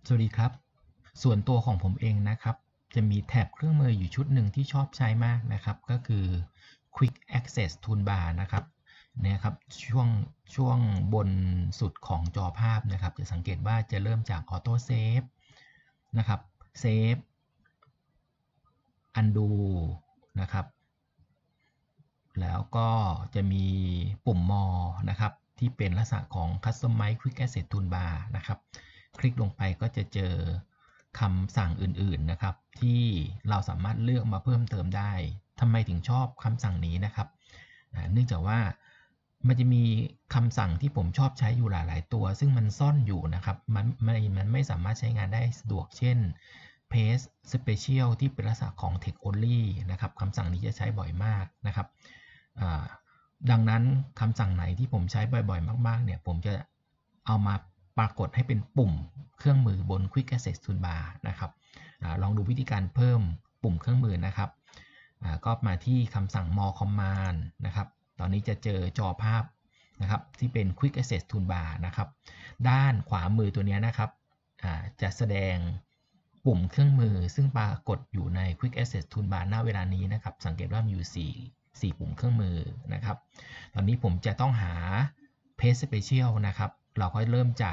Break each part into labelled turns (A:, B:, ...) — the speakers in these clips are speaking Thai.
A: สวัสดีครับส่วนตัวของผมเองนะครับจะมีแท็บเครื่องมืออยู่ชุดหนึ่งที่ชอบใช้มากนะครับก็คือ Quick Access Toolbar นะครับเนี่ยครับช่วงบนสุดของจอภาพนะครับจะสังเกตว่าจะเริ่มจาก Auto Save นะครับ Save Undo นะครับแล้วก็จะมีปุ่ม More นะครับที่เป็นลักษณะของ Customize Quick Access Toolbar นะครับคลิกลงไปก็จะเจอคำสั่งอื่นๆนะครับที่เราสามารถเลือกมาเพิ่มเติมได้ทำไมถึงชอบคำสั่งนี้นะครับเนื่องจากว่ามันจะมีคำสั่งที่ผมชอบใช้อยู่หลายๆตัวซึ่งมันซ่อนอยู่นะครับมันไม่สามารถใช้งานได้สะดวกเช่น Paste Special ที่เป็นลักษณะของ Text Only นะครับคำสั่งนี้จะใช้บ่อยมากนะครับดังนั้นคำสั่งไหนที่ผมใช้บ่อยๆมากๆเนี่ยผมจะเอามาปรากฏให้เป็นปุ่มเครื่องมือบน Quick Access Toolbar นะครับลองดูวิธีการเพิ่มปุ่มเครื่องมือนะครับก็มาที่คำสั่ง More Command นะครับตอนนี้จะเจอจอภาพนะครับที่เป็น Quick Access Toolbar นะครับด้านขวามือตัวนี้นะครับจะแสดงปุ่มเครื่องมือซึ่งปรากฏอยู่ใน Quick Access Toolbar ณเวลานี้นะครับสังเกตว่ามีอยู่4ปุ่มเครื่องมือนะครับตอนนี้ผมจะต้องหา Paste Special นะครับเราก็เริ่มจาก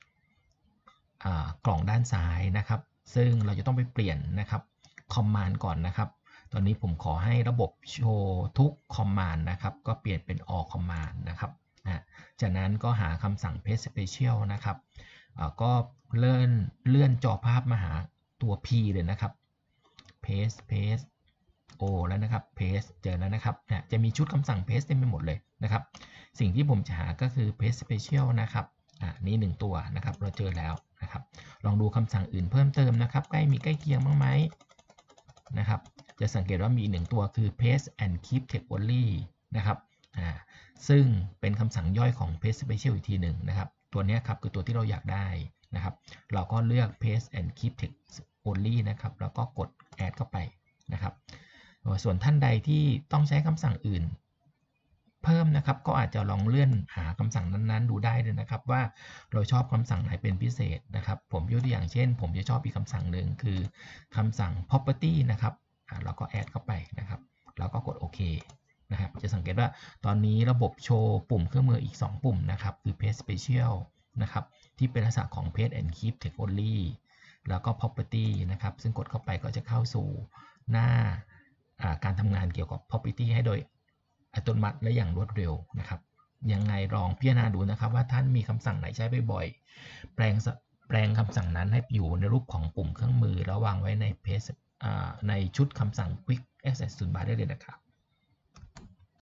A: กล่องด้านซ้ายนะครับซึ่งเราจะต้องไปเปลี่ยนนะครับ Command ก่อนนะครับตอนนี้ผมขอให้ระบบโชว์ทุก Command นะครับก็เปลี่ยนเป็น All Command นะครับจากนั้นก็หาคำสั่ง Paste Special นะครับก็เลื่อนจอภาพมาหาตัว P เลยนะครับ Paste O แล้วนะครับ Paste เจอแล้วนะครับจะมีชุดคำสั่ง Paste เต็มไปหมดเลยนะครับสิ่งที่ผมจะหาก็คือ Paste Special นะครับนี่1ตัวนะครับเราเจอแล้วนะครับลองดูคำสั่งอื่นเพิ่มเติมนะครับใกล้เคียงบ้างไหมนะครับจะสังเกตว่ามี1ตัวคือ Paste and Keep Text Only นะครับซึ่งเป็นคำสั่งย่อยของ Paste Special อีกทีหนึ่งนะครับตัวนี้ครับคือตัวที่เราอยากได้นะครับเราก็เลือก Paste and Keep Text Only นะครับแล้วก็กด Add เข้าไปนะครับส่วนท่านใดที่ต้องใช้คำสั่งอื่นเพิ่มนะครับก็อาจจะลองเลื่อนหาคำสั่งนั้นๆดูได้เลยนะครับว่าเราชอบคำสั่งไหนเป็นพิเศษนะครับผมยกตัวอย่างเช่นผมจะชอบอีกคำสั่งหนึ่งคือคำสั่ง property นะครับเราก็ add เข้าไปนะครับแล้วก็กดโอเคนะครับจะสังเกตว่าตอนนี้ระบบโชว์ปุ่มเครื่องมืออีก2ปุ่มนะครับคือ paste special นะครับที่เป็นลักษณะของ paste and keep text only แล้วก็ property นะครับซึ่งกดเข้าไปก็จะเข้าสู่หน้าการทำงานเกี่ยวกับ property ให้โดยอัตโนมัติและอย่างรวดเร็วนะครับยังไงลองพิจารณาดูนะครับว่าท่านมีคำสั่งไหนใช้บ่อยๆแปลงคำสั่งนั้นให้อยู่ในรูปของปุ่มเครื่องมือแล้ววางไว้ในเพจในชุดคำสั่ง Quick Access Toolbar ได้เลยนะครับ